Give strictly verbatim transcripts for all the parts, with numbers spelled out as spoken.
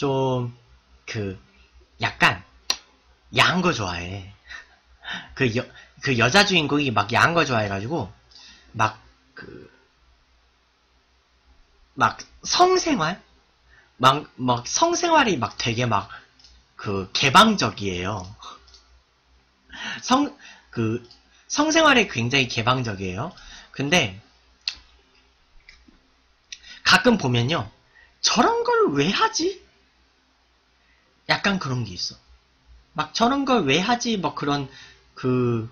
좀, 그, 약간, 야한 거 좋아해. 그 여, 그 여자 주인공이 막 야한 거 좋아해가지고, 막, 그, 막 성생활? 막, 막 성생활이 막 되게 막, 그, 개방적이에요. 성, 그, 성생활이 굉장히 개방적이에요. 근데, 가끔 보면요. 저런 걸 왜 하지? 약간 그런 게 있어. 막 저런 걸 왜 하지? 뭐 그런, 그,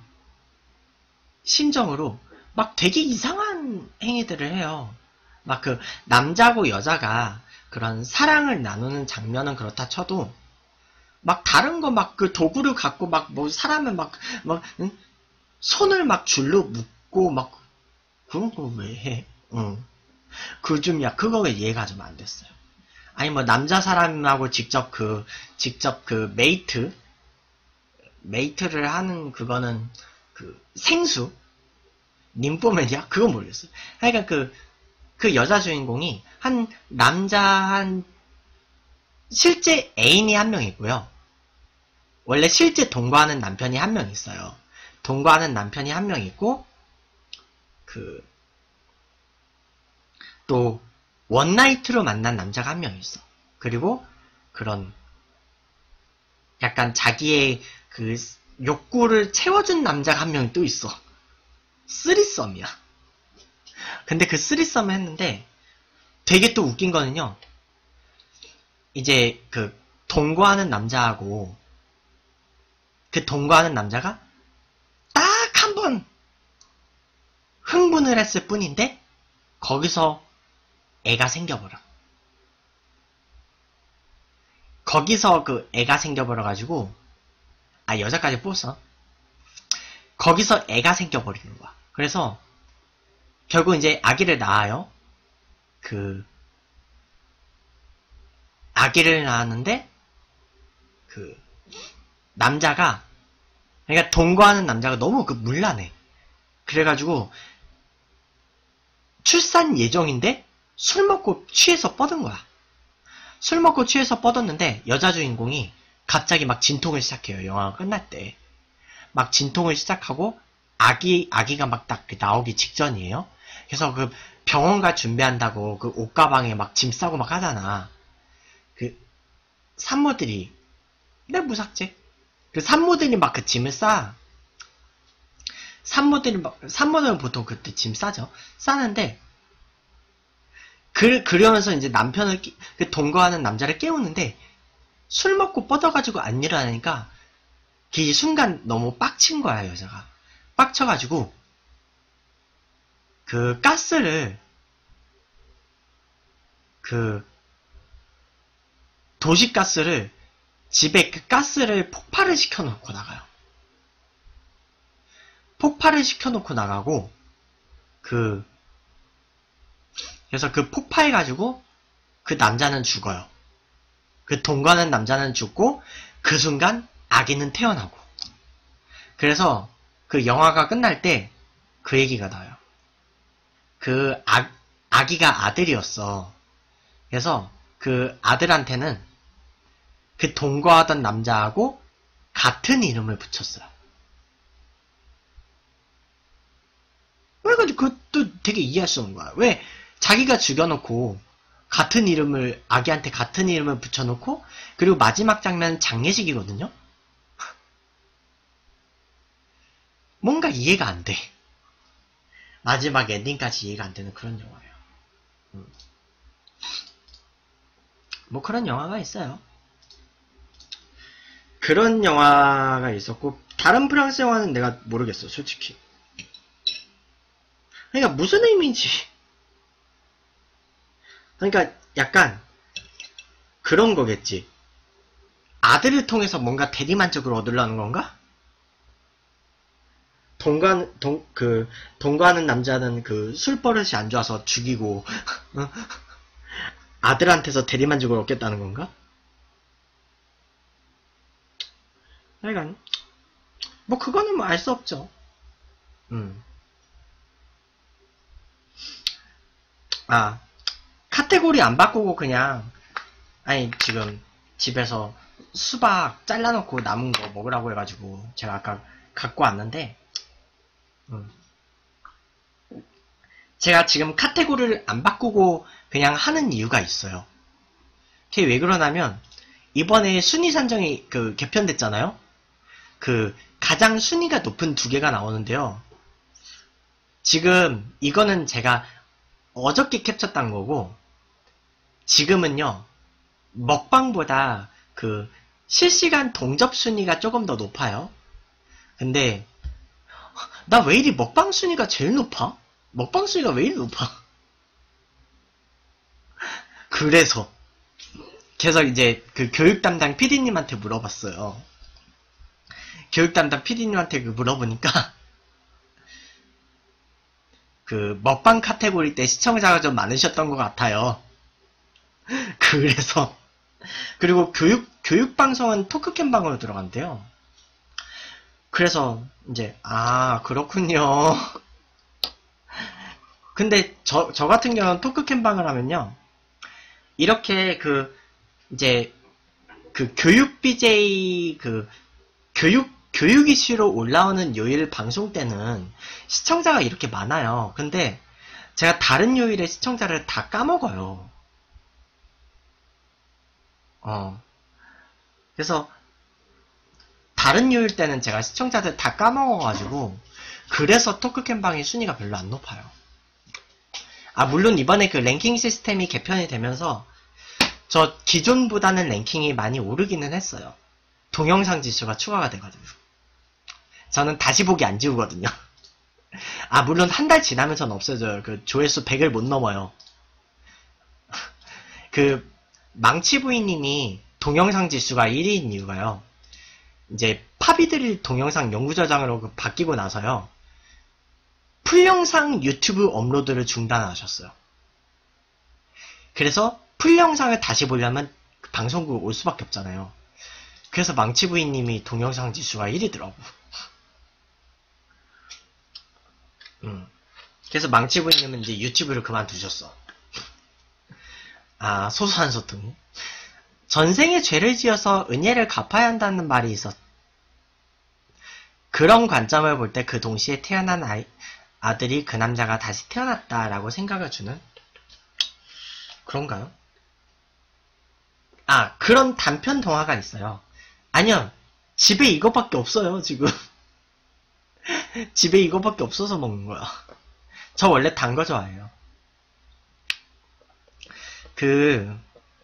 심정으로 막 되게 이상한 행위들을 해요. 막 그 남자고 여자가 그런 사랑을 나누는 장면은 그렇다 쳐도 막 다른 거 막 그 도구를 갖고 막 뭐 사람을 막 막 응? 손을 막 줄로 묶고 막 그런 거 왜 해? 응. 그 좀 야 그거 왜 이해가 좀 안 됐어요. 아니 뭐 남자 사람하고 직접 그 직접 그 메이트 메이트를 하는 그거는 그 생수 님뽀맨이야? 그건 모르겠어. 하여간 그, 그 여자 주인공이 한 남자 한 실제 애인이 한 명 있고요. 원래 실제 동거하는 남편이 한 명 있어요. 동거하는 남편이 한 명 있고 그 또 원나이트로 만난 남자가 한 명 있어. 그리고 그런 약간 자기의 그 욕구를 채워준 남자가 한 명이 또 있어. 쓰리썸이야. 근데 그 쓰리썸을 했는데 되게 또 웃긴 거는요. 이제 그 동거하는 남자하고 그 동거하는 남자가 딱 한 번 흥분을 했을 뿐인데 거기서 애가 생겨버려. 거기서 그 애가 생겨버려가지고 아 여자까지 뽑았어. 거기서 애가 생겨버리는 거야. 그래서 결국 이제 아기를 낳아요. 그 아기를 낳았는데 그 남자가 그러니까 동거하는 남자가 너무 그 문란해. 그래가지고 출산 예정인데 술 먹고 취해서 뻗은 거야. 술 먹고 취해서 뻗었는데 여자 주인공이 갑자기 막 진통을 시작해요. 영화가 끝날 때. 막 진통을 시작하고 아기 아기가 막 딱 나오기 직전이에요. 그래서 그 병원 갈 준비한다고 그 옷가방에 막 짐 싸고 막 하잖아. 그 산모들이 내 무삭제. 그 산모들이 막 그 짐을 싸. 산모들이 막 산모들은 보통 그때 짐 싸죠. 싸는데 그 그러면서 이제 남편을 끼, 그 동거하는 남자를 깨우는데 술 먹고 뻗어가지고 안 일어나니까 그 순간 너무 빡친 거야 여자가. 빡쳐가지고 그 가스를 그 도시가스를 집에 그 가스를 폭발을 시켜놓고 나가요. 폭발을 시켜놓고 나가고 그 그래서 그 폭파해가지고 그 남자는 죽어요. 그 동거하는 남자는 죽고 그 순간 아기는 태어나고 그래서 그 영화가 끝날 때 그 얘기가 나와요. 그 아, 아기가 아들이었어. 그래서 그 아들한테는 그 동거하던 남자하고 같은 이름을 붙였어요. 그래가지고 그것도 되게 이해할 수 없는 거야. 왜 자기가 죽여놓고 같은 이름을 아기한테 같은 이름을 붙여놓고 그리고 마지막 장면은 장례식이거든요. 뭔가 이해가 안 돼. 마지막 엔딩까지 이해가 안 되는 그런 영화예요. 음. 뭐 그런 영화가 있어요. 그런 영화가 있었고 다른 프랑스 영화는 내가 모르겠어 솔직히. 그러니까 무슨 의미인지. 그러니까 약간 그런 거겠지. 아들을 통해서 뭔가 대리만족을 얻으려는 건가? 동거, 동, 그, 동거하는 남자는 그 술버릇이 안 좋아서 죽이고, 아들한테서 대리만족을 얻겠다는 건가? 하여간, 뭐, 그거는 뭐 알 수 없죠. 음. 아, 카테고리 안 바꾸고 그냥, 아니, 지금 집에서 수박 잘라놓고 남은 거 먹으라고 해가지고 제가 아까 갖고 왔는데, 음. 제가 지금 카테고리를 안 바꾸고 그냥 하는 이유가 있어요. 그게 왜 그러냐면, 이번에 순위 산정이 그 개편됐잖아요? 그 가장 순위가 높은 두 개가 나오는데요. 지금 이거는 제가 어저께 캡처한 거고, 지금은요, 먹방보다 그 실시간 동접 순위가 조금 더 높아요. 근데 나 왜 이리 먹방 순위가 제일 높아? 먹방 순위가 왜 이리 높아? 그래서 그래서 이제 그 교육 담당 피디님한테 물어봤어요. 교육 담당 피디님한테 그 물어보니까 그 먹방 카테고리 때 시청자가 좀 많으셨던 것 같아요. 그래서 그리고 교육 교육 방송은 토크캠 방으로 들어간대요. 그래서 이제 아 그렇군요. 근데 저 저 같은 경우는 토크캠 방을 하면요, 이렇게 그 이제 그 교육 비제이 그 교육 교육 이슈로 올라오는 요일 방송 때는 시청자가 이렇게 많아요. 근데 제가 다른 요일에 시청자를 다 까먹어요. 어. 그래서 다른 요일 때는 제가 시청자들 다 까먹어가지고 그래서 토크캠방의 순위가 별로 안 높아요. 아 물론 이번에 그 랭킹 시스템이 개편이 되면서 저 기존보다는 랭킹이 많이 오르기는 했어요. 동영상 지수가 추가가 돼가지고. 저는 다시 보기 안 지우거든요. 아 물론 한 달 지나면서는 없어져요. 그 조회수 백을 못 넘어요. 그 망치부인님이 동영상 지수가 일 위인 이유가요, 이제 파비드릴 동영상 영구 저장으로 바뀌고 나서요, 풀영상 유튜브 업로드를 중단하셨어요. 그래서 풀영상을 다시 보려면 방송국 올 수밖에 없잖아요. 그래서 망치부인님이 동영상 지수가 일 위더라고. 음. 그래서 망치부인님은 이제 유튜브를 그만두셨어. 아 소소한 소통. 전생에 죄를 지어서 은혜를 갚아야 한다는 말이 있었. 그런 관점을 볼 때 그 동시에 태어난 아이, 아들이 그 남자가 다시 태어났다라고 생각을 주는? 그런가요? 아, 그런 단편 동화가 있어요. 아니요, 집에 이거밖에 없어요, 지금. 집에 이거밖에 없어서 먹는 거야. 저 원래 단 거 좋아해요. 그,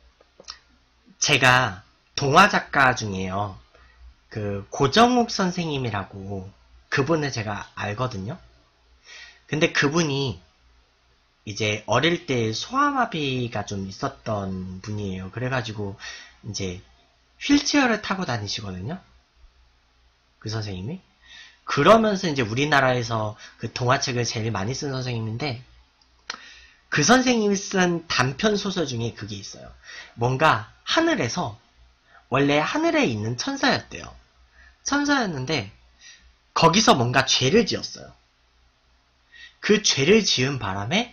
제가 동화 작가 중에요, 그 고정욱 선생님이라고 그분을 제가 알거든요. 근데 그분이 이제 어릴 때 소아마비가 좀 있었던 분이에요. 그래가지고 이제 휠체어를 타고 다니시거든요, 그 선생님이. 그러면서 이제 우리나라에서 그 동화책을 제일 많이 쓴 선생님인데, 그 선생님이 쓴 단편 소설 중에 그게 있어요. 뭔가 하늘에서, 원래 하늘에 있는 천사였대요. 천사였는데 거기서 뭔가 죄를 지었어요. 그 죄를 지은 바람에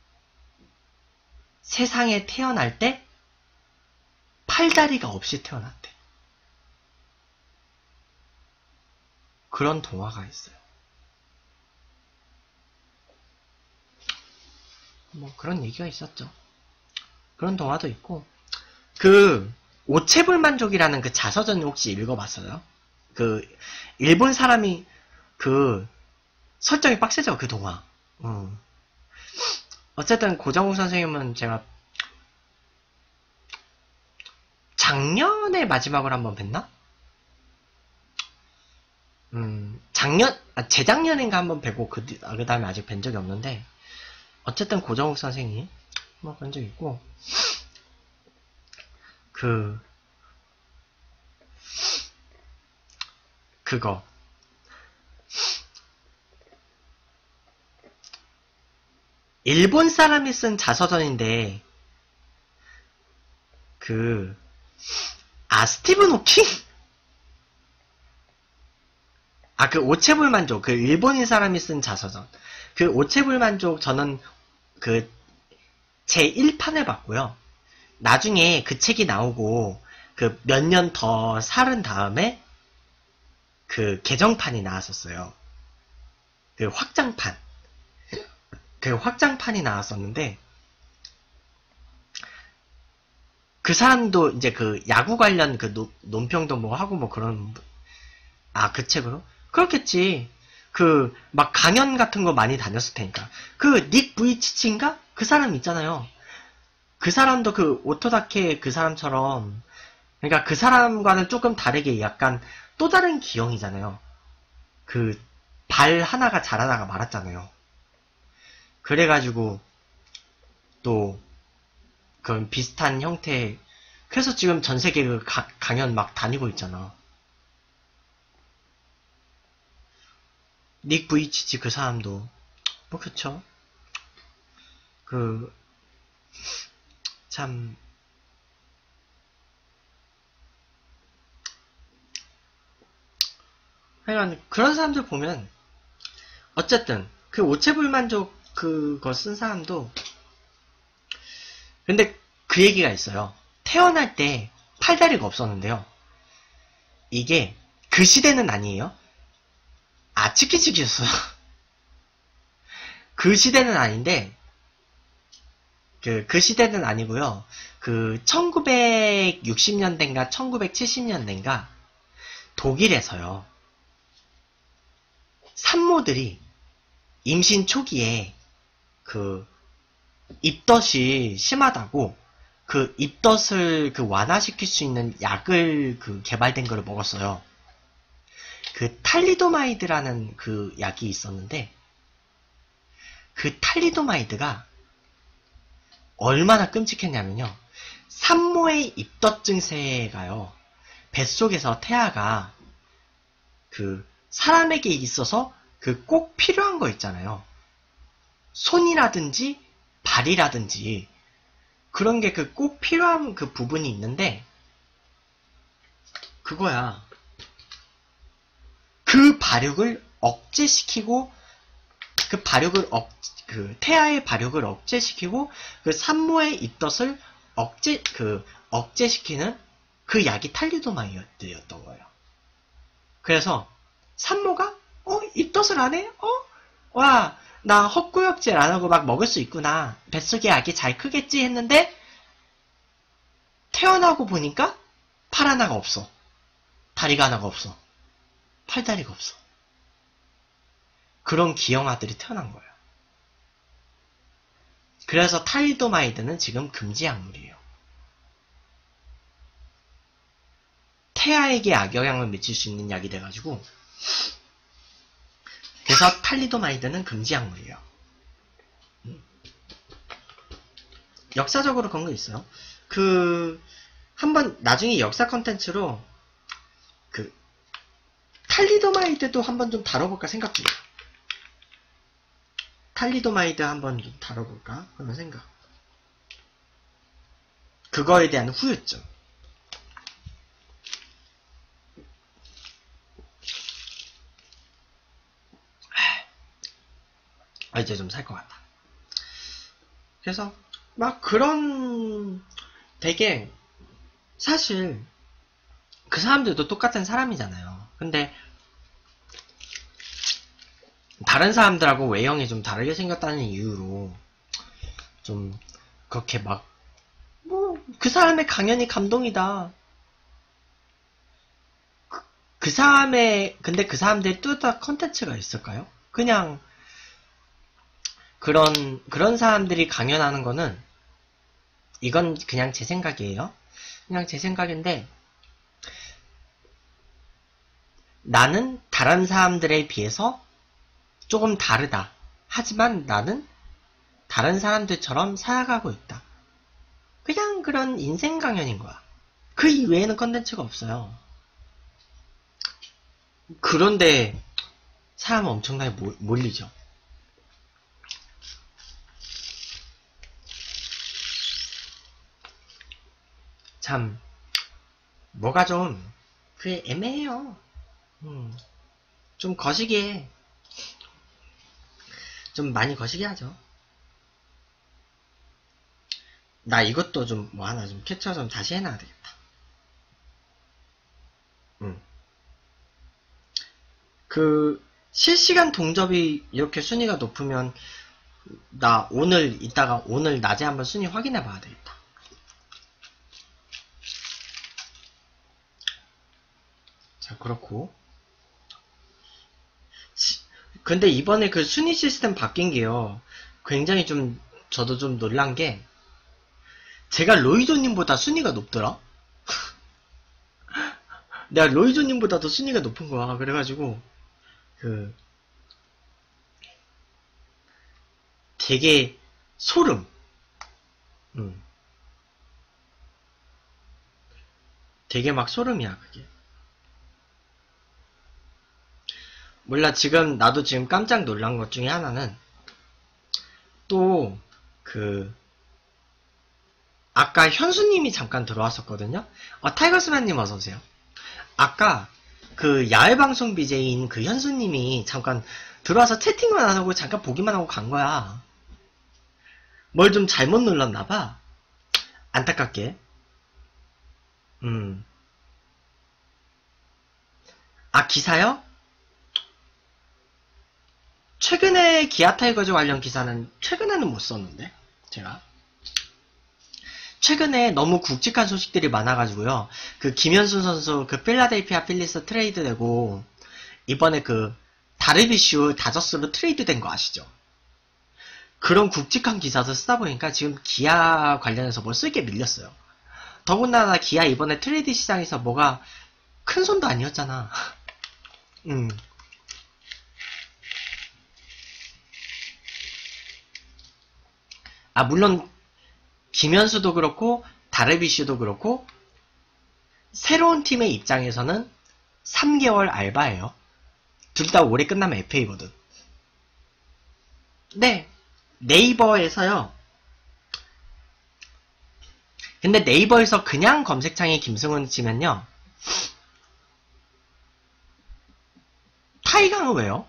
세상에 태어날 때 팔다리가 없이 태어났대. 그런 동화가 있어요. 뭐 그런 얘기가 있었죠. 그런 동화도 있고, 그 오체불만족이라는 그 자서전 혹시 읽어봤어요? 그 일본 사람이 그 설정이 빡세죠, 그 동화. 음. 어쨌든 고정욱 선생님은 제가 작년에 마지막으로 한번 뵀나? 음, 작년, 아, 재작년인가 한번 뵈고 그, 아, 그 다음에 아직 뵌 적이 없는데, 어쨌든 고정욱 선생님 한번 뵌 적 있고, 그 그거 일본 사람이 쓴 자서전인데, 그 아 스티븐 호킹? 아 그 오체불만족, 그 일본인 사람이 쓴 자서전, 그 오체불만족 저는 그 제일 판을 봤고요. 나중에 그 책이 나오고 그 몇 년 더 살은 다음에 그 개정판이 나왔었어요. 그 확장판. 그 확장판이 나왔었는데 그 사람도 이제 그 야구 관련 그 노, 논평도 뭐 하고 뭐 그런 아 그 책으로? 그렇겠지. 그 막 강연 같은 거 많이 다녔을 테니까. 그 닉 부이치치인가? 그 사람 있잖아요. 그 사람도 그 오토다케 그 사람처럼 그러니까 그 사람과는 조금 다르게 약간 또 다른 기형이잖아요. 그 발 하나가 자라다가 말았잖아요. 그래가지고 또 그런 비슷한 형태 그래서 지금 전 세계 그 가, 강연 막 다니고 있잖아. 닉 부이치치 그 사람도 뭐 그쵸. 그 참 하여간 그런 사람들 보면 어쨌든 그 오체불만족 그거 쓴 사람도 근데 그 얘기가 있어요. 태어날 때 팔다리가 없었는데요. 이게 그 시대는 아니에요. 아 치키치키였어요. 그 시대는 아닌데 그, 그 시대는 아니고요. 그 천구백육십 년대인가 천구백칠십 년대인가 독일에서요. 산모들이 임신 초기에 그 입덧이 심하다고 그 입덧을 그 완화시킬 수 있는 약을 그 개발된 거를 먹었어요. 그 탈리도마이드라는 그 약이 있었는데 그 탈리도마이드가 얼마나 끔찍했냐면요. 산모의 입덧 증세가요. 뱃속에서 태아가 그 사람에게 있어서 그 꼭 필요한 거 있잖아요. 손이라든지 발이라든지 그런 게 그 꼭 필요한 그 부분이 있는데 그거야. 그 발육을 억제시키고 그 발육을 억, 그 태아의 발육을 억제시키고 그 산모의 입덧을 억제 그 억제시키는 그 약이 탈리도마이드였던 거예요. 그래서 산모가 어 입덧을 안 해? 어? 와, 나 헛구역질 안 하고 막 먹을 수 있구나. 뱃속에 아기 잘 크겠지 했는데 태어나고 보니까 팔 하나가 없어. 다리가 하나가 없어. 팔다리가 없어. 그런 기형아들이 태어난 거예요. 그래서 탈리도마이드는 지금 금지 약물이에요. 태아에게 악영향을 미칠 수 있는 약이 돼가지고 그래서 탈리도마이드는 금지 약물이에요. 음. 역사적으로 그런 거 있어요. 그 한번 나중에 역사 컨텐츠로 그 탈리도마이드도 한번 좀 다뤄볼까 생각 중이에요. 탈리도마이드 한번 좀 다뤄볼까 그런 생각. 그거에 대한 후유증. 아, 이제 좀 살 것 같다. 그래서 막 그런 되게 사실 그 사람들도 똑같은 사람이잖아요. 근데 다른 사람들하고 외형이 좀 다르게 생겼다는 이유로 좀 그렇게 막 뭐 그 사람의 강연이 감동이다. 그, 그 사람의 근데 그 사람들이 뚜렷한 컨텐츠가 있을까요? 그냥 그런 그런 사람들이 강연하는 거는 이건 그냥 제 생각이에요. 그냥 제 생각인데 나는 다른 사람들에 비해서 조금 다르다. 하지만 나는 다른 사람들처럼 살아가고 있다. 그냥 그런 인생 강연인 거야. 그 이외에는 컨텐츠가 없어요. 그런데 사람은 엄청나게 몰리죠. 참 뭐가 좀 그게 애매해요. 음, 좀 거시기해. 좀 많이 거시기 하죠. 나 이것도 좀 뭐 하나 좀 캡처 좀 다시 해놔야 되겠다. 음. 그 실시간 동접이 이렇게 순위가 높으면 나 오늘 이따가 오늘 낮에 한번 순위 확인해 봐야 되겠다. 자, 그렇고 시, 근데 이번에 그 순위 시스템 바뀐 게요, 굉장히 좀 저도 좀 놀란 게, 제가 로이조님보다 순위가 높더라? 내가 로이조님보다 더 순위가 높은 거야. 그래가지고 그 되게 소름. 음. 되게 막 소름이야 그게. 몰라, 지금 나도 지금 깜짝 놀란 것 중에 하나는 또 그 아까 현수님이 잠깐 들어왔었거든요. 어, 타이거스만님 어서오세요. 아까 그 야외방송 비제이인 그 현수님이 잠깐 들어와서 채팅만 안 하고 잠깐 보기만 하고 간 거야. 뭘 좀 잘못 눌렀나봐. 안타깝게. 음. 아, 기사요? 최근에 기아 타이거즈 관련 기사는 최근에는 못 썼는데 제가 최근에 너무 굵직한 소식들이 많아가지고요. 그 김현수 선수 그 필라델피아 필리스 트레이드 되고 이번에 그 다르비슈 다저스로 트레이드 된 거 아시죠? 그런 굵직한 기사도 쓰다 보니까 지금 기아 관련해서 뭘 쓸게 밀렸어요. 더군다나 기아 이번에 트레이드 시장에서 뭐가 큰 손도 아니었잖아. 음. 아, 물론 김현수도 그렇고 다르비슈도 그렇고 새로운 팀의 입장에서는 삼 개월 알바예요. 둘 다 올해 끝나면 에프에이거든. 네, 네이버에서요. 근데 네이버에서 그냥 검색창에 김승훈 치면요, 타이강은 왜요?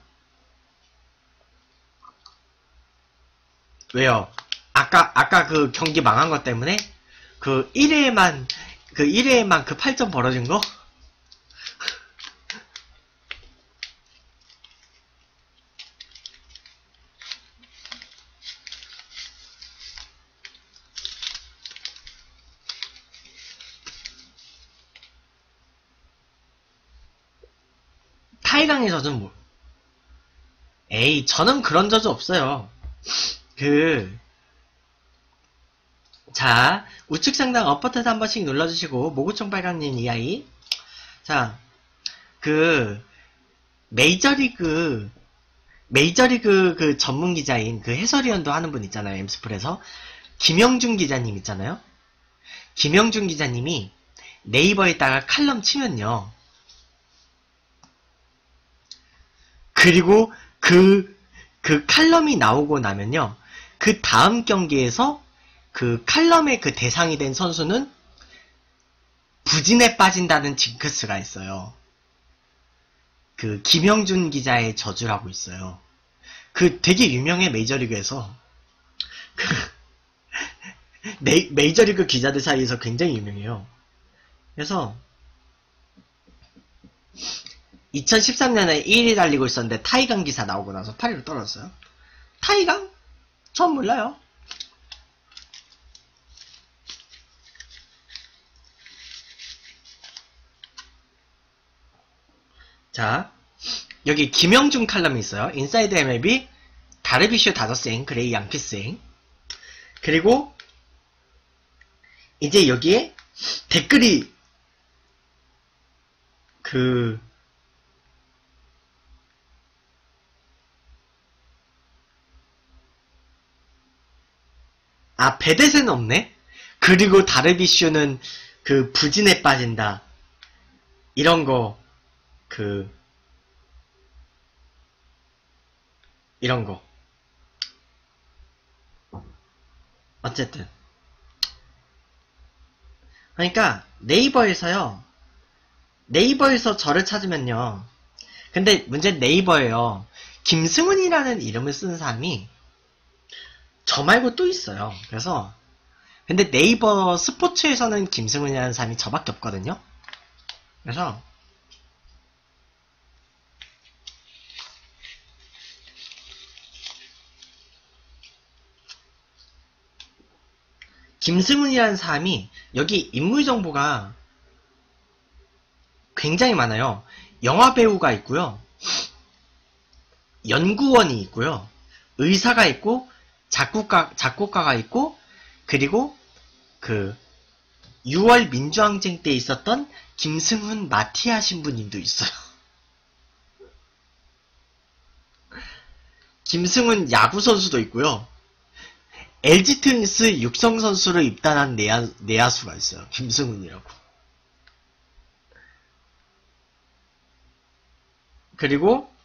왜요? 아까 아까 그 경기 망한 것 때문에 그 일 회에만 그 일 회에만 그 팔 점 벌어진 거? 타이강의 저는 뭐, 에이, 저는 그런 저주 없어요. 그, 자, 우측 상단 업버튼 한 번씩 눌러주시고, 모구청 빨강님 이하이. 자, 그, 메이저리그, 메이저리그 그 전문 기자인 그 해설위원도 하는 분 있잖아요, 엠스플에서. 김영준 기자님 있잖아요. 김영준 기자님이 네이버에다가 칼럼 치면요. 그리고 그, 그 칼럼이 나오고 나면요. 그 다음 경기에서 그 칼럼의 그 대상이 된 선수는 부진에 빠진다는 징크스가 있어요. 그 김영준 기자의 저주라고 있어요. 그 되게 유명해, 메이저리그에서. 그 메, 메이저리그 기자들 사이에서 굉장히 유명해요. 그래서 이천십삼 년에 일 위 달리고 있었는데 타이강 기사 나오고 나서 팔 위로 떨어졌어요. 타이강? 처음 몰라요. 자, 여기 김영준 칼럼이 있어요. 인사이드 엠엘비, 다르비슈 다저스행, 그레이 양피스행. 그리고 이제 여기에 댓글이 그 아, 베데스는 없네? 그리고 다르비슈는 그 부진에 빠진다. 이런 거, 그, 이런 거. 어쨌든. 그러니까 네이버에서요. 네이버에서 저를 찾으면요. 근데 문제는 네이버예요. 김승훈이라는 이름을 쓰는 사람이 저 말고 또 있어요. 그래서 근데 네이버 스포츠에서는 김승훈이라는 사람이 저밖에 없거든요. 그래서 김승훈이라는 사람이 여기 인물 정보가 굉장히 많아요. 영화 배우가 있고요. 연구원이 있고요. 의사가 있고 작곡가, 작곡가가 있고 그리고 그 유월 민주항쟁 때 있었던 김승훈 마티아 신부님도 있어요. 김승훈 야구 선수도 있고요. 엘지 트윈스 육성 선수로 입단한 내야, 내야수가 있어요. 김승훈이라고. 그리고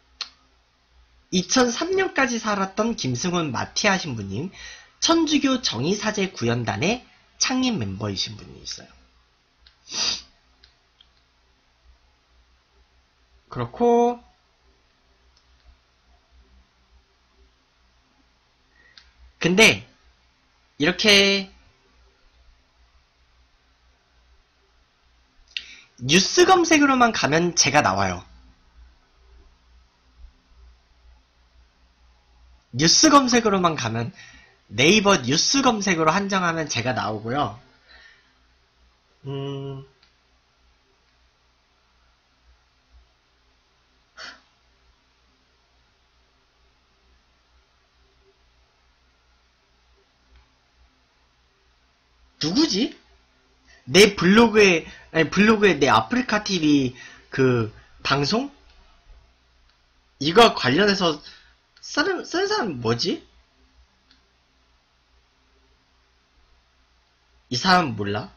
이천삼 년까지 살았던 김승훈 마티아 신부님, 천주교 정의사제 구연단의 창립 멤버이신 분이 있어요. 그렇고 근데 이렇게 뉴스 검색으로만 가면 제가 나와요. 뉴스 검색으로만 가면 네이버 뉴스 검색으로 한정하면 제가 나오고요. 음... 누구지? 내 블로그에, 아니 블로그에 내 아프리카 티비 그 방송? 이거 관련해서 쓰는, 쓰는 사람 뭐지? 이 사람 몰라?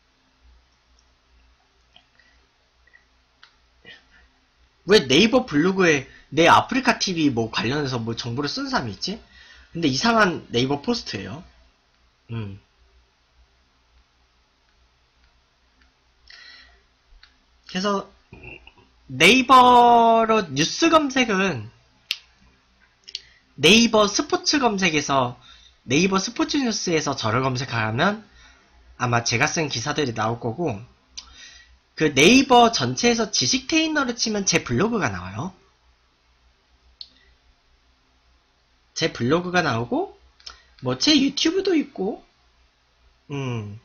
왜 네이버 블로그에 내 아프리카 티비 뭐 관련해서 뭐 정보를 쓴 사람이 있지? 근데 이상한 네이버 포스트예요. 음. 그래서 네이버로 뉴스 검색은 네이버 스포츠 검색에서 네이버 스포츠 뉴스에서 저를 검색하면 아마 제가 쓴 기사들이 나올 거고, 그 네이버 전체에서 지식 테이너를 치면 제 블로그가 나와요. 제 블로그가 나오고 뭐 제 유튜브도 있고, 음,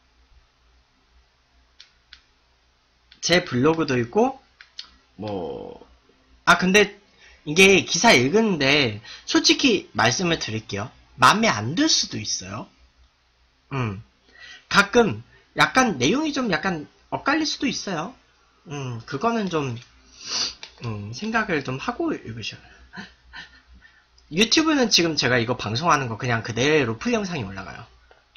제 블로그도 있고, 뭐, 아 근데 이게 기사 읽은데 솔직히 말씀을 드릴게요. 마음에 안 들 수도 있어요. 음, 가끔 약간 내용이 좀 약간 엇갈릴 수도 있어요. 음, 그거는 좀 음, 생각을 좀 하고 읽으셔요. 유튜브는 지금 제가 이거 방송하는 거 그냥 그대로 풀 영상이 올라가요.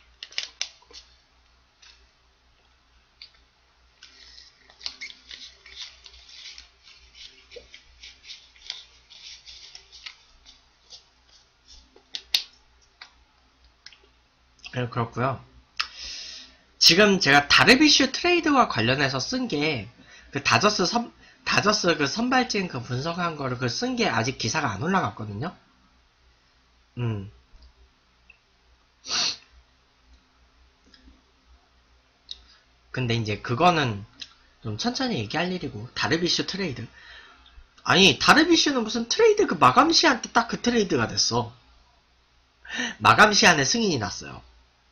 네, 그렇고요. 지금 제가 다르비슈 트레이드와 관련해서 쓴 게 그 다저스 선 다저스 그 선발진 그 분석한 거를 그 쓴 게 아직 기사가 안 올라갔거든요. 음. 근데 이제 그거는 좀 천천히 얘기할 일이고, 다르비슈 트레이드. 아니, 다르비슈는 무슨 트레이드 그 마감 시한 때 딱 그 트레이드가 됐어. 마감 시한에 승인이 났어요.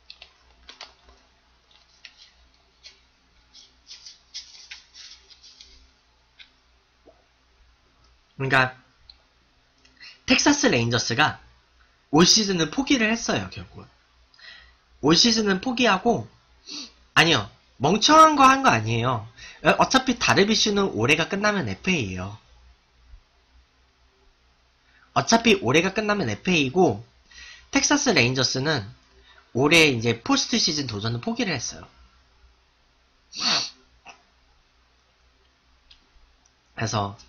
그러니까 텍사스 레인저스가 올 시즌은 포기를 했어요, 결국은. 올 시즌은 포기하고, 아니요, 멍청한 거 한 거 아니에요. 어차피 다르비슈는 올해가 끝나면 에프에이예요. 어차피 올해가 끝나면 에프에이고, 텍사스 레인저스는 올해 이제 포스트 시즌 도전을 포기를 했어요. 그래서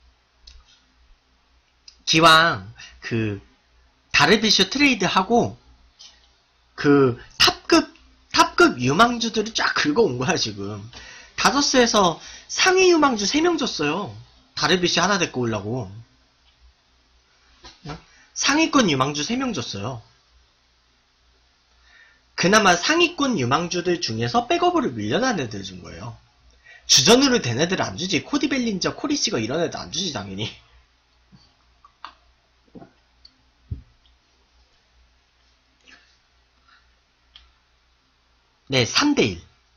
기왕 그 다르비슈 트레이드하고 그 탑급 탑급 유망주들을 쫙 긁어온 거야 지금. 다저스에서 상위 유망주 세 명 줬어요. 다르비슈 하나 데리고 오려고. 상위권 유망주 세 명 줬어요. 그나마 상위권 유망주들 중에서 백업으로 밀려난 애들 준 거예요. 주전으로 된 애들 안 주지. 코디 벨린저, 코리 시거 이런 애들 안 주지 당연히. 네, 삼 대 일.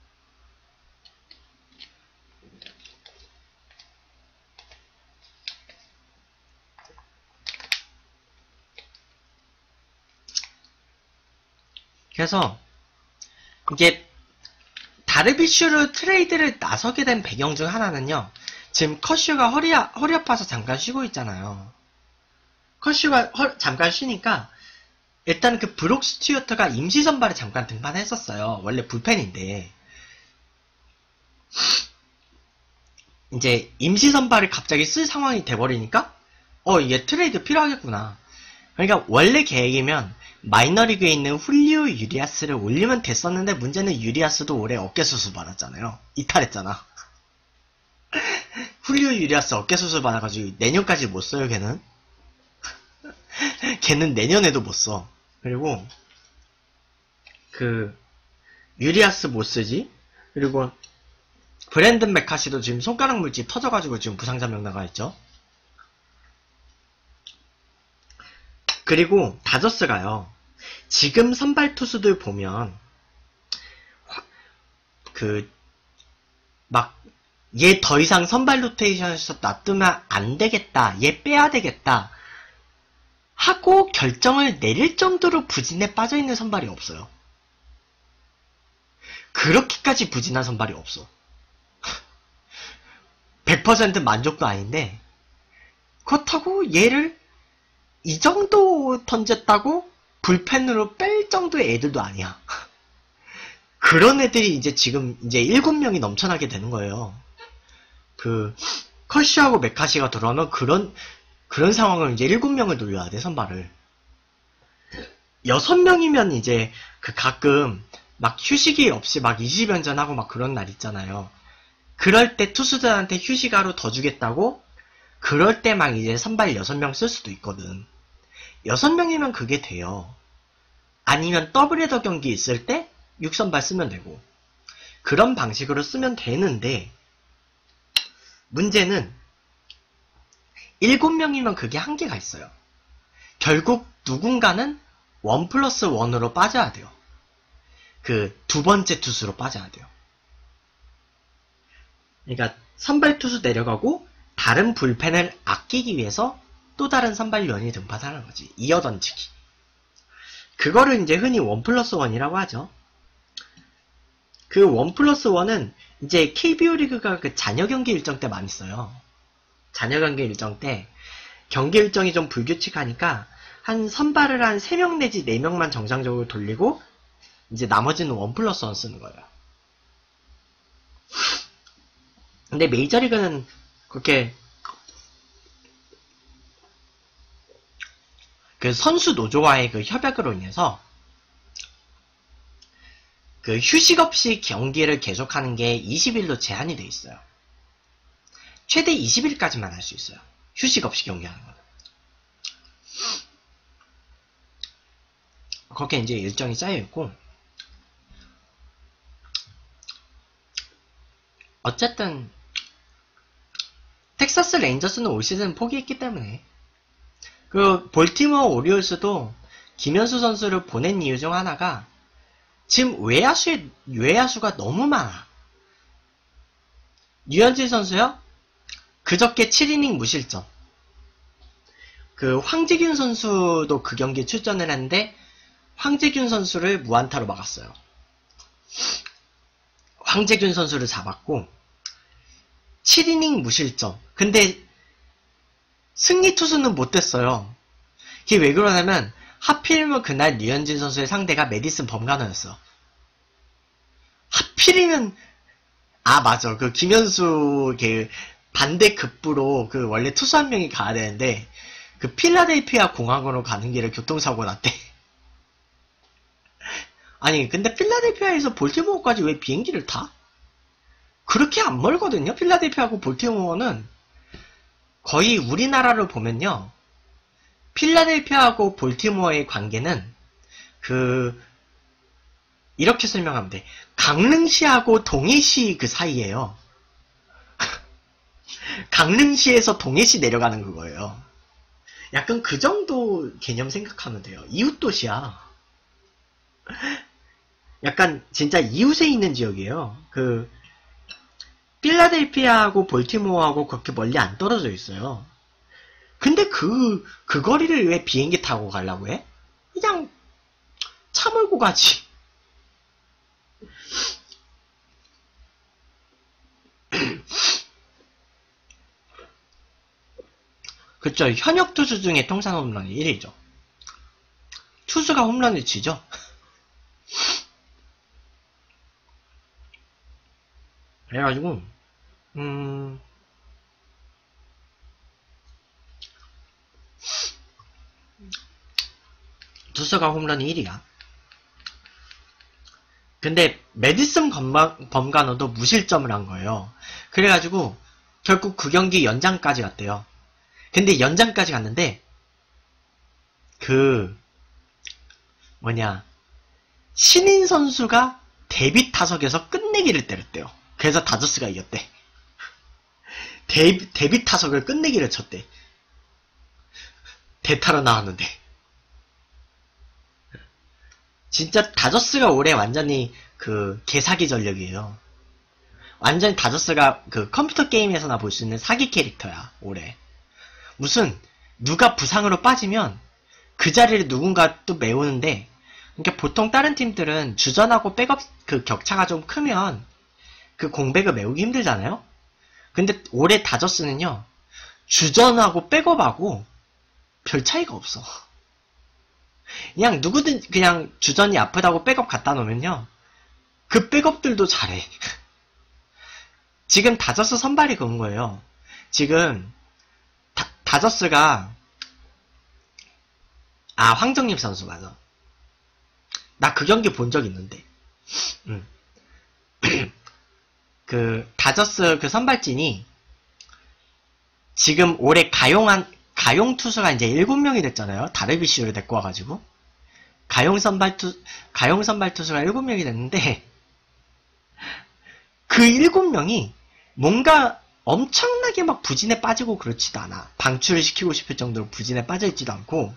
그래서 이게 다르비슈를 트레이드를 나서게 된 배경 중 하나는요. 지금 커쇼가 허리, 허리 아파서 잠깐 쉬고 있잖아요. 커쇼가 허, 잠깐 쉬니까 일단 그 브록 스튜어트가 임시 선발에 잠깐 등판했었어요. 원래 불펜인데 이제 임시 선발을 갑자기 쓸 상황이 돼버리니까 어 이게 트레이드 필요하겠구나. 그러니까 원래 계획이면 마이너리그에 있는 훌리오 유리아스를 올리면 됐었는데 문제는 유리아스도 올해 어깨 수술 받았잖아요. 이탈했잖아. 훌리오 유리아스 어깨 수술 받아가지고 내년까지 못 써요 걔는. 걔는 내년에도 못 써. 그리고 그 유리아스 못 쓰지. 그리고 브랜든 맥카시도 지금 손가락 물집 터져가지고 지금 부상자 명 나가 있죠. 그리고 다저스가요. 지금 선발 투수들 보면 그 막 얘 더 이상 선발 로테이션에서 놔두면 안 되겠다. 얘 빼야 되겠다. 하고 결정을 내릴 정도로 부진에 빠져있는 선발이 없어요. 그렇게까지 부진한 선발이 없어. 백 퍼센트 만족도 아닌데 그렇다고 얘를 이 정도 던졌다고 불펜으로 뺄 정도의 애들도 아니야. 그런 애들이 이제 지금 이제 일곱 명이 넘쳐나게 되는 거예요. 그 컬시하고 메카시가 들어오면 그런 그런 상황을 이제 일곱 명을 돌려야 돼, 선발을. 여섯 명이면 이제 그 가끔 막 휴식이 없이 막 이십 연전하고 막 그런 날 있잖아요. 그럴 때 투수들한테 휴식 하루 더 주겠다고 그럴 때 막 이제 선발 여섯 명 쓸 수도 있거든. 여섯 명이면 그게 돼요. 아니면 더블헤더 경기 있을 때 육 선발 쓰면 되고 그런 방식으로 쓰면 되는데 문제는 일곱 명이면 그게 한계가 있어요. 결국 누군가는 원 플러스 원으로 빠져야 돼요. 그 두 번째 투수로 빠져야 돼요. 그러니까 선발 투수 내려가고 다른 불펜을 아끼기 위해서 또 다른 선발위원이 등판하는 거지. 이어던지기. 그거를 이제 흔히 원 플러스 원이라고 하죠. 그 원 플러스 원은 이제 케이비오 리그가 그 잔여 경기 일정 때 많이 써요. 잔여 경기 일정 때 경기 일정이 좀 불규칙하니까 한 선발을 한 세 명 내지 네 명만 정상적으로 돌리고 이제 나머지는 원 플러스 원 쓰는 거예요. 근데 메이저리그는 그렇게 그 선수 노조와의 그 협약으로 인해서 그 휴식 없이 경기를 계속하는 게 이십 일로 제한이 돼 있어요. 최대 이십 일까지만 할 수 있어요. 휴식 없이 경기하는 거는. 그렇게 이제 일정이 짜여 있고 어쨌든 텍사스 레인저스는 올 시즌 포기했기 때문에 그 볼티모어 오리올스도 김현수 선수를 보낸 이유 중 하나가 지금 외야수의 외야수가 너무 많아. 류현진 선수요? 그저께 칠 이닝 무실점. 그 황재균 선수도 그 경기에 출전을 했는데 황재균 선수를 무안타로 막았어요. 황재균 선수를 잡았고 칠 이닝 무실점. 근데 승리 투수는 못 됐어요. 이게 왜 그러냐면 하필이면 그날 류현진 선수의 상대가 메디슨 범가너였어. 하필이면 아 맞아 그 김현수 그 반대 급부로 그 원래 투수 한 명이 가야 되는데 그 필라델피아 공항으로 가는 길에 교통사고 났대. 아니 근데 필라델피아에서 볼티모어까지 왜 비행기를 타? 그렇게 안 멀거든요. 필라델피아하고 볼티모어는 거의 우리나라로 보면요. 필라델피아하고 볼티모어의 관계는 그 이렇게 설명하면 돼. 강릉시하고 동해시 그 사이에요. 강릉시에서 동해시 내려가는 그거예요. 약간 그 정도 개념 생각하면 돼요. 이웃도시야. 약간 진짜 이웃에 있는 지역이에요. 그 필라델피아하고 볼티모어하고 그렇게 멀리 안 떨어져 있어요. 근데 그, 그 거리를 왜 비행기 타고 가려고 해? 그냥 차 몰고 가지. 그쵸. 현역 투수 중에 통산 홈런이 일 위죠. 투수가 홈런을 치죠. 그래가지고 음... 투수가 홈런이 일 위야. 근데 메디슨 범가노도 무실점을 한 거예요. 그래가지고 결국 그 경기 연장까지 갔대요. 근데 연장까지 갔는데 그 뭐냐 신인 선수가 데뷔 타석에서 끝내기를 때렸대요. 그래서 다저스가 이겼대. 데뷔, 데뷔 타석을 끝내기를 쳤대. 대타로 나왔는데. 진짜 다저스가 올해 완전히 그 개사기 전력이에요. 완전히 다저스가 그 컴퓨터 게임에서나 볼 수 있는 사기 캐릭터야 올해. 무슨 누가 부상으로 빠지면 그 자리를 누군가 또 메우는데, 그러니까 보통 다른 팀들은 주전하고 백업 그 격차가 좀 크면 그 공백을 메우기 힘들잖아요. 근데 올해 다저스는요 주전하고 백업하고 별 차이가 없어. 그냥 누구든 그냥 주전이 아프다고 백업 갖다 놓으면요 그 백업들도 잘해. 지금 다저스 선발이 그런 거예요. 지금 다, 다저스가 아 황정립 선수 맞아. 나 그 경기 본 적 있는데 음. 그 다저스 그 선발진이 지금 올해 가용한 가용 투수가 이제 일곱 명이 됐잖아요. 다르비슈를 데리고 와가지고 가용 선발 투 가용 선발 투수가 일곱 명이 됐는데 그 일곱 명이 뭔가 엄청나게 막 부진에 빠지고 그렇지도 않아. 방출을 시키고 싶을 정도로 부진에 빠져있지도 않고.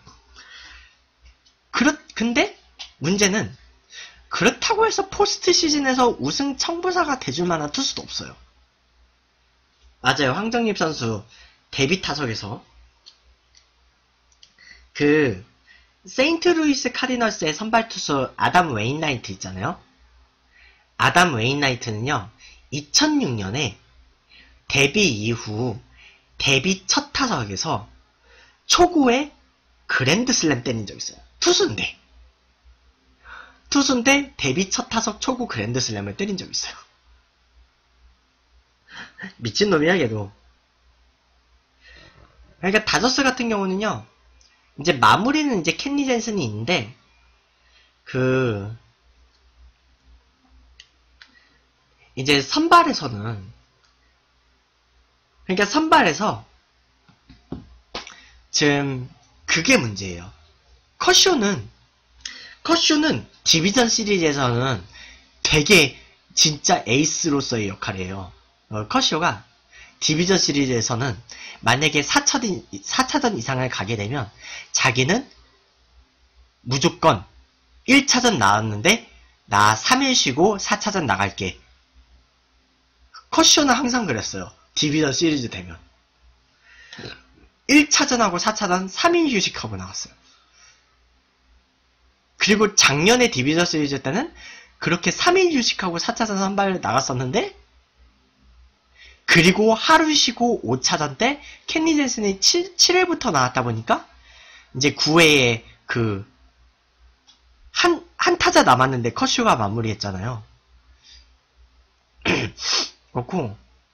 그렇 근데 문제는 그렇다고 해서 포스트 시즌에서 우승 청부사가 돼줄 만한 투수도 없어요. 맞아요. 황정립 선수 데뷔 타석에서 그 세인트루이스 카디널스의 선발 투수 아담 웨인라이트 있잖아요. 아담 웨인라이트는요 이천육 년에 데뷔 이후 데뷔 첫 타석에서 초구에 그랜드슬램 때린 적 있어요. 투수인데 투수인데 데뷔 첫 타석 초구 그랜드슬램을 때린 적 있어요. 미친놈이야 걔도. 그러니까 다저스 같은 경우는요 이제 마무리는 이제 켄리 젠슨이 있는데 그 이제 선발에서는 그러니까 선발에서 지금 그게 문제예요. 커쇼는 커쇼는 디비전 시리즈에서는 되게 진짜 에이스로서의 역할이에요. 어, 커쇼가 디비전 시리즈에서는 만약에 사 차전, 사 차전 이상을 가게 되면 자기는 무조건 일 차전 나왔는데 나 삼 일 쉬고 사 차전 나갈게. 커쇼는 항상 그랬어요. 디비전 시리즈 되면 일 차전하고 사 차전 삼 일 휴식하고 나왔어요. 그리고 작년에 디비전 시리즈 때는 그렇게 삼 일 휴식하고 사 차전 선발 나갔었는데 그리고 하루 쉬고 오 차전 때 켄리 젠슨이 칠 회부터 나왔다 보니까 이제 구 회에 그 한, 한 타자 남았는데 커쇼가 마무리했잖아요. 그렇고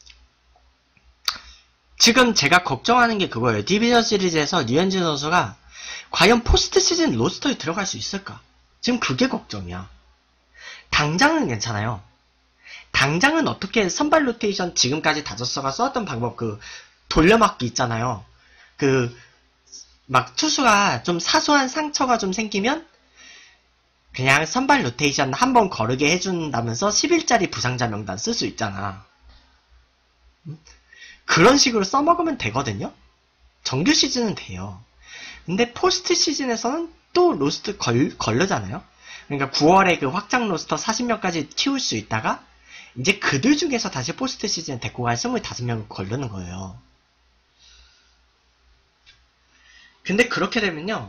지금 제가 걱정하는 게 그거예요. 디비전 시리즈에서 류현진 선수가 과연 포스트 시즌 로스터에 들어갈 수 있을까? 지금 그게 걱정이야. 당장은 괜찮아요. 당장은 어떻게 선발 로테이션 지금까지 다저스가 써왔던 방법 그 돌려막기 있잖아요. 그 막 투수가 좀 사소한 상처가 좀 생기면 그냥 선발 로테이션 한 번 거르게 해준다면서 십 일짜리 부상자 명단 쓸 수 있잖아. 그런 식으로 써먹으면 되거든요? 정규 시즌은 돼요. 근데 포스트 시즌에서는 또 로스트 걸, 걸르잖아요? 그러니까 구월에 그 확장 로스터 사십 명까지 키울 수 있다가 이제 그들 중에서 다시 포스트 시즌에 데리고 갈 스물다섯 명을 걸르는 거예요. 근데 그렇게 되면요.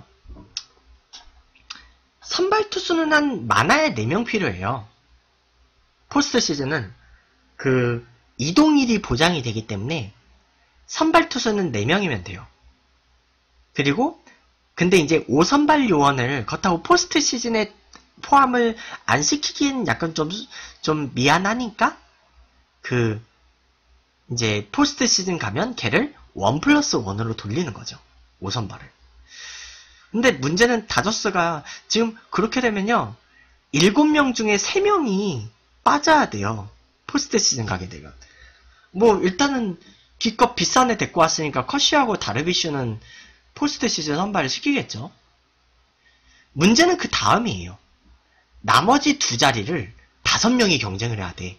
선발 투수는 한 많아야 네 명 필요해요. 포스트 시즌은 그 이동일이 보장이 되기 때문에 선발 투수는 네 명이면 돼요. 그리고 근데 이제 오 선발 요원을 그렇다고 포스트 시즌에 포함을 안 시키기엔 약간 좀, 좀 미안하니까 그 이제 포스트 시즌 가면 걔를 일 플러스 일으로 돌리는 거죠. 오 선발을. 근데 문제는 다저스가 지금 그렇게 되면요. 일곱 명 중에 세 명이 빠져야 돼요. 포스트 시즌 가게 되면. 뭐 일단은 기껏 비싼 애 데리고 왔으니까 커시하고 다르비슈는 포스트 시즌 선발을 시키겠죠. 문제는 그 다음이에요. 나머지 두 자리를 다섯 명이 경쟁을 해야 돼.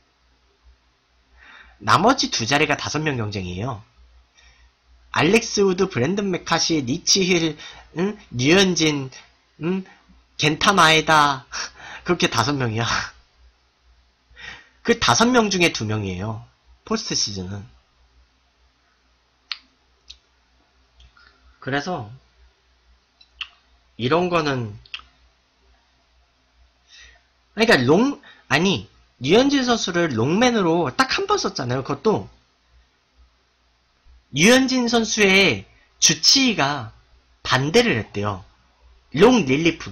나머지 두 자리가 다섯 명 경쟁이에요. 알렉스 우드, 브랜든 메카시, 니치 힐, 응? 류현진, 응? 겐타 마에다 그렇게 다섯 명이야. 그 다섯 명 중에 두 명이에요. 포스트 시즌은. 그래서 이런 거는 그러니까 롱 아니 류현진 선수를 롱맨으로 딱 한 번 썼잖아요. 그것도 류현진 선수의 주치의가 반대를 했대요. 롱 릴리프.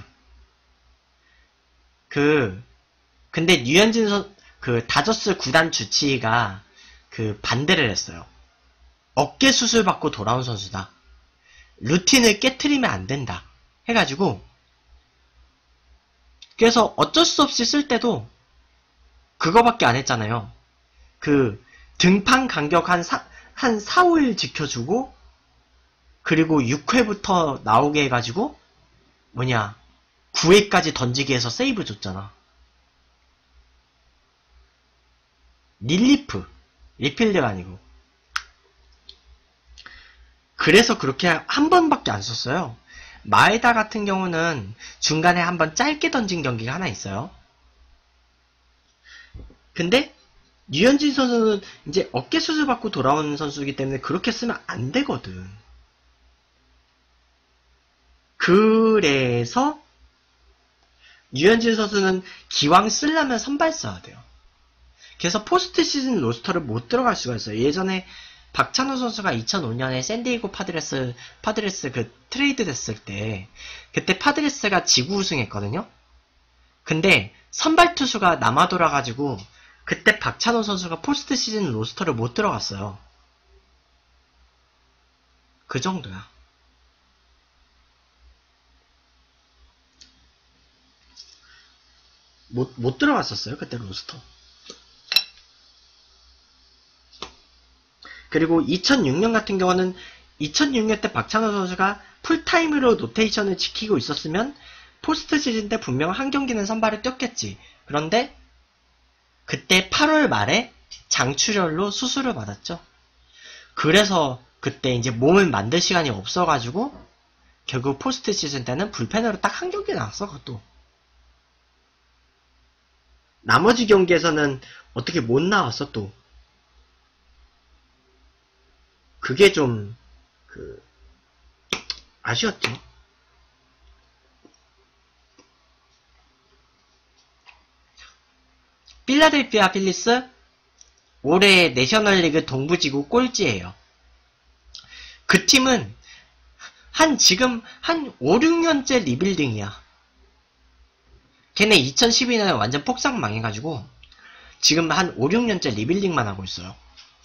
그 근데 류현진 선 그 다저스 구단 주치의가 그 반대를 했어요. 어깨 수술 받고 돌아온 선수다. 루틴을 깨트리면 안 된다. 해가지고 그래서 어쩔 수 없이 쓸 때도 그거밖에 안 했잖아요. 그 등판 간격 한, 사, 한 사, 오 일 지켜주고 그리고 육 회부터 나오게 해가지고 뭐냐 구 회까지 던지게 해서 세이브 줬잖아. 릴리프 리필드가 아니고. 그래서 그렇게 한 번밖에 안 썼어요. 마에다 같은 경우는 중간에 한번 짧게 던진 경기가 하나 있어요. 근데 류현진 선수는 이제 어깨 수술 받고 돌아오는 선수이기 때문에 그렇게 쓰면 안 되거든. 그래서 류현진 선수는 기왕 쓰려면 선발 써야 돼요. 그래서 포스트 시즌 로스터를 못 들어갈 수가 있어요. 예전에 박찬호 선수가 이천오 년에 샌디에이고 파드레스, 파드레스 그 트레이드 됐을 때, 그때 파드레스가 지구 우승했거든요? 근데 선발 투수가 남아 돌아가지고, 그때 박찬호 선수가 포스트 시즌 로스터를 못 들어갔어요. 그 정도야. 못, 못 들어갔었어요, 그때 로스터. 그리고 이천육 년 같은 경우는 이천육 년 때 박찬호 선수가 풀타임으로 로테이션을 지키고 있었으면 포스트 시즌 때 분명 한 경기는 선발을 뛰었겠지. 그런데 그때 팔월 말에 장출혈로 수술을 받았죠. 그래서 그때 이제 몸을 만들 시간이 없어가지고 결국 포스트 시즌 때는 불펜으로 딱 한 경기 나왔어. 그것도. 나머지 경기에서는 어떻게 못 나왔어 또. 그게 좀, 그, 아쉬웠죠. 필라델피아 필리스, 올해 내셔널리그 동부지구 꼴찌예요. 그 팀은, 한, 지금, 한 오, 육 년째 리빌딩이야. 걔네 이천십이 년에 완전 폭삭 망해가지고, 지금 한 오, 육 년째 리빌딩만 하고 있어요.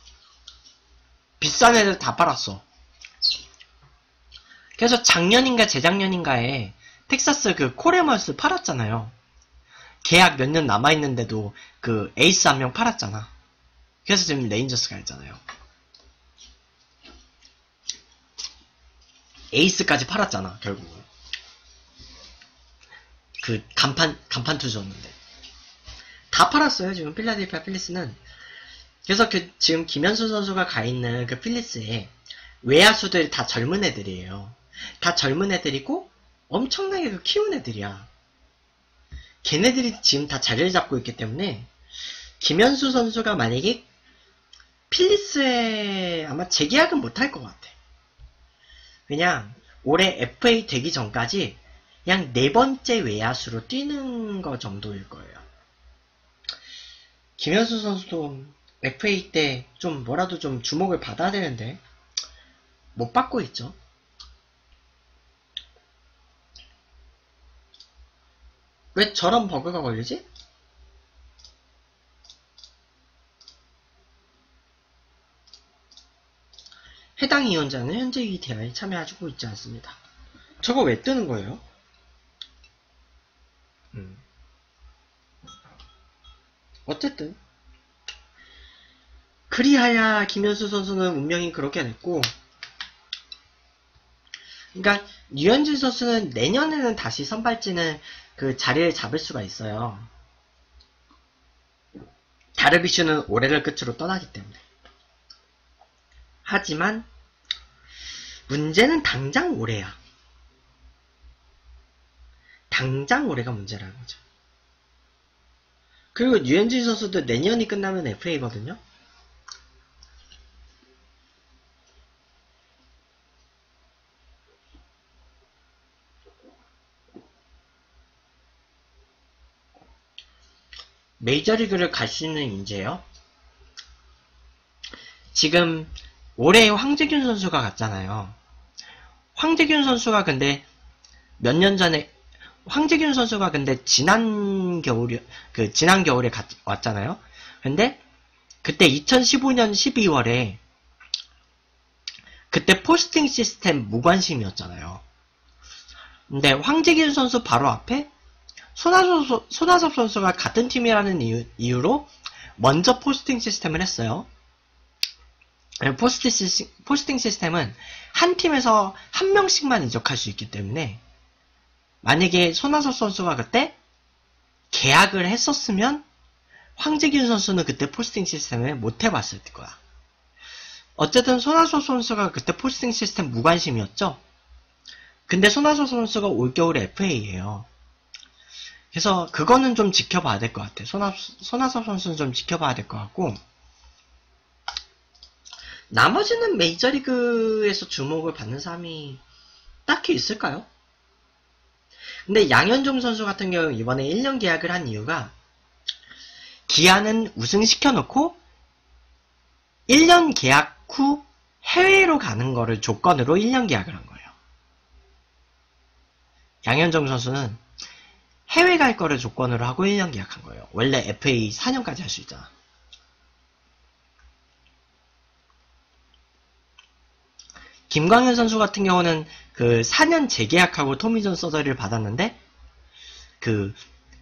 비싼 애들 다 팔았어. 그래서 작년인가 재작년인가에 텍사스 그 코레머스 팔았잖아요. 계약 몇 년 남아있는데도 그 에이스 한 명 팔았잖아. 그래서 지금 레인저스가 있잖아요. 에이스까지 팔았잖아, 결국은. 그 간판 간판 투수였는데 다 팔았어요. 지금 필라델피아 필리스는. 그래서 그 지금 김현수 선수가 가 있는 그 필리스에 외야수들 다 젊은 애들이에요. 다 젊은 애들이고 엄청나게 그 키운 애들이야. 걔네들이 지금 다 자리를 잡고 있기 때문에 김현수 선수가 만약에 필리스에 아마 재계약은 못할 것 같아. 그냥 올해 에프에이 되기 전까지 그냥 네 번째 외야수로 뛰는 거 정도일 거예요. 김현수 선수도 에프에이 때 좀 뭐라도 좀 주목을 받아야 되는데 못 받고 있죠. 왜 저런 버그가 걸리지? 해당 이용자는 현재 이 대화에 참여하고 있지 않습니다. 저거 왜 뜨는 거예요? 음. 어쨌든 그리하여 김현수 선수는 운명이 그렇게 됐고, 그러니까 류현진 선수는 내년에는 다시 선발진은 그 자리를 잡을 수가 있어요. 다르비슈는 올해를 끝으로 떠나기 때문에. 하지만 문제는 당장 올해야. 당장 올해가 문제라는 거죠. 그리고 류현진 선수도 내년이 끝나면 에프에이거든요. 메이저리그를 갈 수 있는 인재요. 지금 올해 황재균 선수가 갔잖아요. 황재균 선수가 근데 몇 년 전에 황재균 선수가 근데 지난 겨울에 그 지난 겨울에 갔, 왔잖아요. 근데 그때 이천십오 년 십이월에 그때 포스팅 시스템 무관심이었잖아요. 근데 황재균 선수 바로 앞에 손아섭, 손아섭 선수가 같은 팀이라는 이유, 이유로 먼저 포스팅 시스템을 했어요. 포스팅, 시스, 포스팅 시스템은 한 팀에서 한 명씩만 이적할 수 있기 때문에 만약에 손아섭 선수가 그때 계약을 했었으면 황재균 선수는 그때 포스팅 시스템을 못 해봤을 거야. 어쨌든 손아섭 선수가 그때 포스팅 시스템 무관심이었죠. 근데 손아섭 선수가 올겨울에 에프에이예요. 그래서 그거는 좀 지켜봐야 될 것 같아. 손아, 손아섭 선수는 좀 지켜봐야 될 것 같고, 나머지는 메이저리그에서 주목을 받는 사람이 딱히 있을까요? 근데 양현종 선수 같은 경우 이번에 일 년 계약을 한 이유가 기아는 우승시켜놓고 일 년 계약 후 해외로 가는 거를 조건으로 일 년 계약을 한 거예요. 양현종 선수는 해외 갈 거를 조건으로 하고 일 년 계약한 거예요. 원래 에프에이 사 년까지 할 수 있잖아. 김광현 선수 같은 경우는 그 사 년 재계약하고 토미존 서저리를 받았는데 그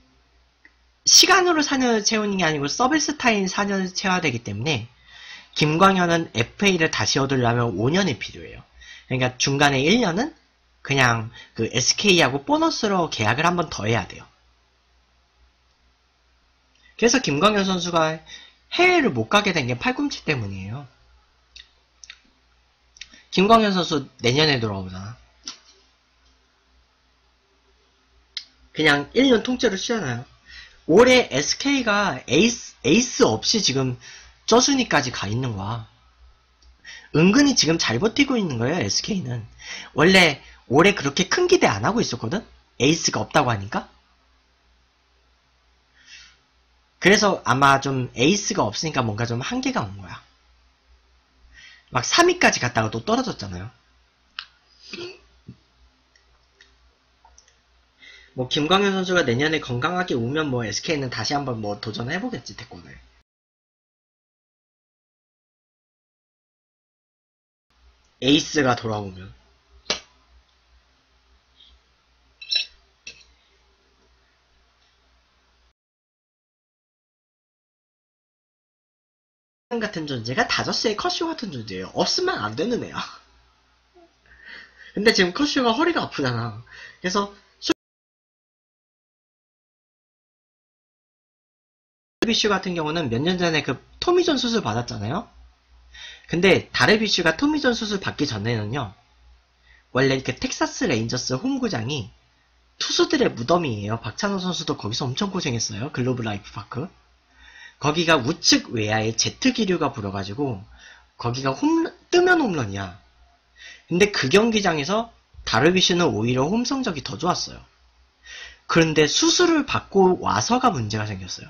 시간으로 사 년을 채우는 게 아니고 서비스 타임 사 년을 채워야 되기 때문에 김광현은 에프에이를 다시 얻으려면 오 년이 필요해요. 그러니까 중간에 일 년은 그냥 그 에스케이하고 보너스로 계약을 한 번 더 해야 돼요. 그래서 김광현 선수가 해외를 못 가게 된 게 팔꿈치 때문이에요. 김광현 선수 내년에 돌아오잖아. 그냥 일 년 통째로 쉬잖아요. 올해 에스케이가 에이스, 에이스 없이 지금 저순위까지 가 있는 거야. 은근히 지금 잘 버티고 있는 거예요, 에스케이는. 원래 올해 그렇게 큰 기대 안 하고 있었거든? 에이스가 없다고 하니까? 그래서 아마 좀 에이스가 없으니까 뭔가 좀 한계가 온 거야. 막 삼 위까지 갔다가 또 떨어졌잖아요. 뭐 김광현 선수가 내년에 건강하게 오면 뭐 에스케이는 다시 한번 뭐 도전해보겠지, 태권을. 에이스가 돌아오면. 같은 존재가 다저스의 커쇼 같은 존재예요. 없으면 안 되는 애야. 근데 지금 커쇼가 허리가 아프잖아. 그래서 다르비슈 같은 경우는 몇 년 전에 그 토미존 수술 받았잖아요. 근데 다르비슈가 토미존 수술 받기 전에는요, 원래 그 텍사스 레인저스 홈구장이 투수들의 무덤이에요. 박찬호 선수도 거기서 엄청 고생했어요. 글로브 라이프 파크. 거기가 우측 외야에 제트 기류가 불어가지고 거기가 홈 뜨면 홈런이야. 근데 그 경기장에서 다르비슈는 오히려 홈 성적이 더 좋았어요. 그런데 수술을 받고 와서가 문제가 생겼어요.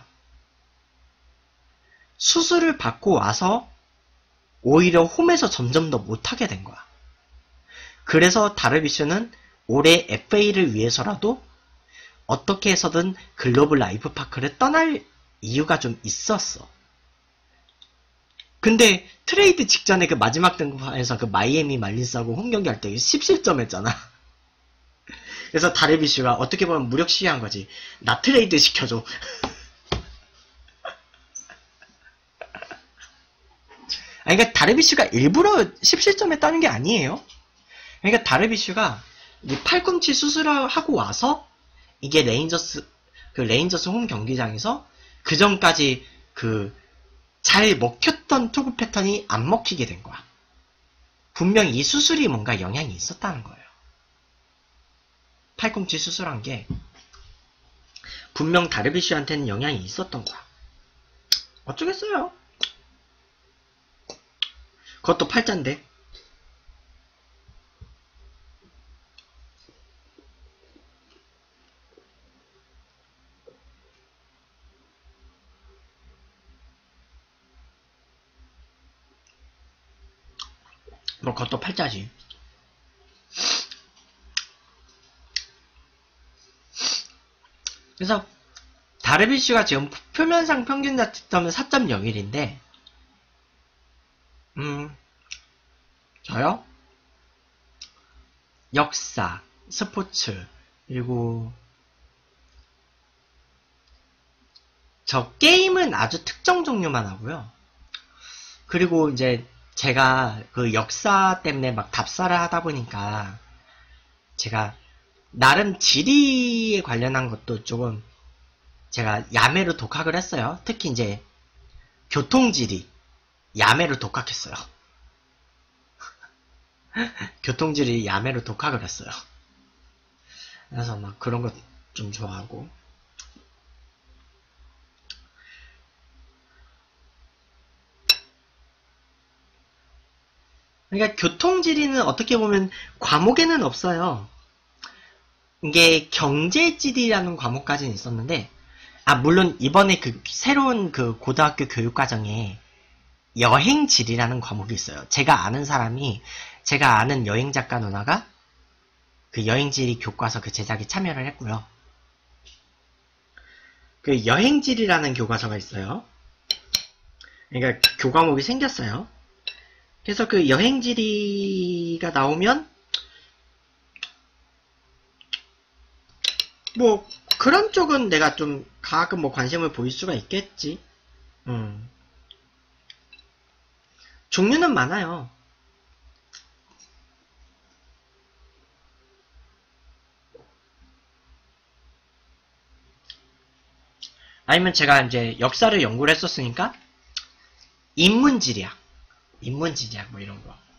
수술을 받고 와서 오히려 홈에서 점점 더 못하게 된 거야. 그래서 다르비슈는 올해 에프에이를 위해서라도 어떻게 해서든 글로브 라이프 파크를 떠날 이유가 좀 있었어. 근데 트레이드 직전에 그 마지막 등판에서 그 마이애미 말린스하고 홈경기 할 때 십실점 했잖아. 그래서 다르비슈가 어떻게 보면 무력 시위한 거지. 나 트레이드 시켜줘. 아니, 그러니까 다르비슈가 일부러 십실점 했다는 게 아니에요. 그러니까 다르비슈가 이 팔꿈치 수술하고 와서 이게 레인저스 그 레인저스 홈 경기장에서 그 전까지 그 잘 먹혔던 투구 패턴이 안 먹히게 된 거야. 분명 이 수술이 뭔가 영향이 있었다는 거예요. 팔꿈치 수술한 게 분명 다르비슈한테는 영향이 있었던 거야. 어쩌겠어요. 그것도 팔자인데. 뭐 그것도 팔자지. 그래서 다르비슈가 지금 표면상 평균 자책점은 사 점 영일인데 음 저요? 역사, 스포츠, 그리고 저 게임은 아주 특정 종류만 하고요. 그리고 이제 제가 그 역사 때문에 막 답사를 하다 보니까 제가 나름 지리에 관련한 것도 조금 제가 야매로 독학을 했어요. 특히 이제 교통지리 야매로 독학했어요. 교통지리 야매로 독학을 했어요. 그래서 막 그런 것 좀 좋아하고. 그러니까 교통지리는 어떻게 보면 과목에는 없어요. 이게 경제지리라는 과목까지는 있었는데, 아 물론 이번에 그 새로운 그 고등학교 교육과정에 여행지리라는 과목이 있어요. 제가 아는 사람이 제가 아는 여행 작가 누나가 그 여행지리 교과서 그 제작에 참여를 했고요. 그 여행지리라는 교과서가 있어요. 그러니까 교과목이 생겼어요. 그래서 그 여행지리가 나오면 뭐 그런 쪽은 내가 좀 가끔 뭐 관심을 보일 수가 있겠지. 음. 종류는 많아요. 아니면 제가 이제 역사를 연구를 했었으니까 인문지리학, 인문지리학 뭐 이런 거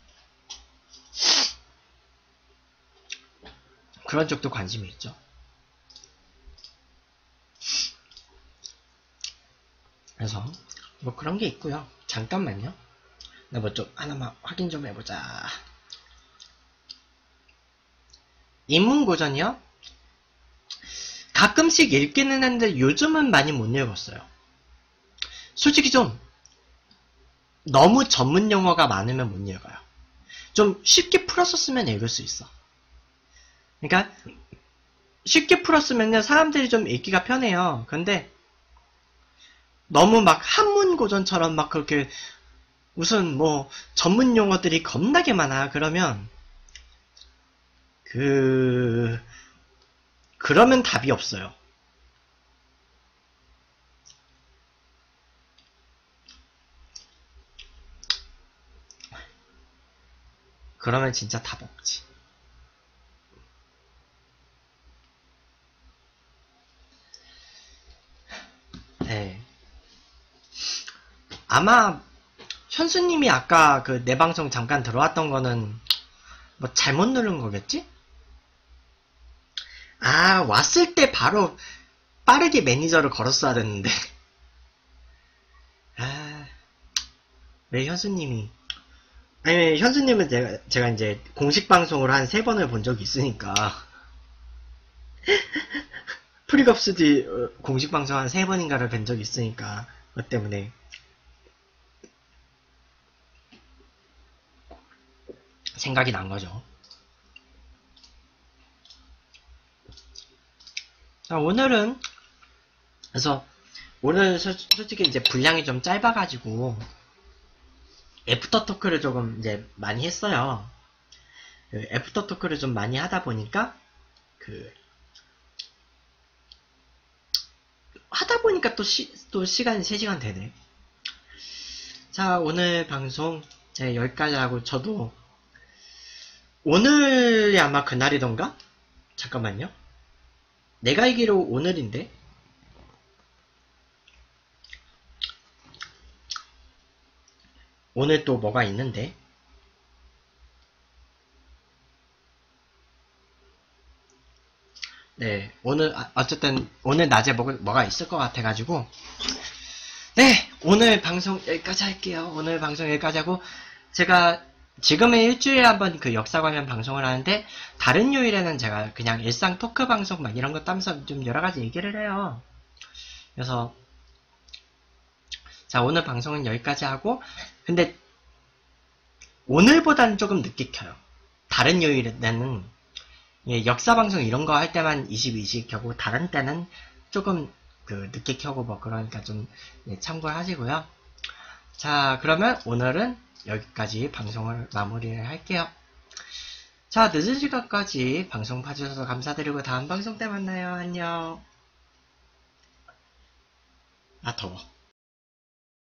그런 쪽도 관심이 있죠. 그래서 뭐 그런 게 있고요. 잠깐만요. 나 뭐 좀 하나만 확인 좀 해보자. 인문고전이요? 가끔씩 읽기는 했는데 요즘은 많이 못 읽었어요. 솔직히 좀 너무 전문 용어가 많으면 못 읽어요. 좀 쉽게 풀었었으면 읽을 수 있어. 그러니까 쉽게 풀었으면 사람들이 좀 읽기가 편해요. 근데 너무 막 한문고전처럼 막 그렇게 무슨 뭐 전문 용어들이 겁나게 많아. 그러면 그 그러면 답이 없어요. 그러면 진짜 답 없지. 네. 아마 현수님이 아까 그 내 방송 잠깐 들어왔던 거는 뭐 잘못 누른 거겠지? 아, 왔을 때 바로 빠르게 매니저를 걸었어야 됐는데. 아, 왜 현수님이. 아니, 현수님은 제가, 제가 이제 공식 방송을 한 세 번을 본 적이 있으니까. 프리겁스디 공식 방송 한 세 번인가를 뵌 적이 있으니까. 그것 때문에. 생각이 난 거죠. 자, 오늘은, 그래서, 오늘 솔직히 이제 분량이 좀 짧아가지고, 애프터 토크를 조금 이제 많이 했어요. 그 애프터 토크를 좀 많이 하다 보니까, 그, 하다 보니까 또 시, 또 시간이 세 시간 되네. 자, 오늘 방송, 제 여기까지 하고, 저도, 오늘이 아마 그날이던가? 잠깐만요. 내가 알기로 오늘인데? 오늘 또 뭐가 있는데? 네, 오늘, 어쨌든, 오늘 낮에 뭐, 뭐가 있을 것 같아가지고, 네, 오늘 방송 여기까지 할게요. 오늘 방송 여기까지 하고, 제가 지금의 일주일에 한번 그 역사 관련 방송을 하는데, 다른 요일에는 제가 그냥 일상 토크 방송 막 이런 거 따면서 좀 여러 가지 얘기를 해요. 그래서, 자, 오늘 방송은 여기까지 하고, 근데, 오늘보다는 조금 늦게 켜요. 다른 요일에는, 예, 역사 방송 이런 거 할 때만 이십이 시 켜고, 다른 때는 조금, 그, 늦게 켜고 뭐, 그러니까 좀, 예, 참고를 하시고요. 자, 그러면 오늘은 여기까지 방송을 마무리를 할게요. 자, 늦은 시간까지 방송 봐주셔서 감사드리고, 다음 방송 때 만나요. 안녕. 아, 더워.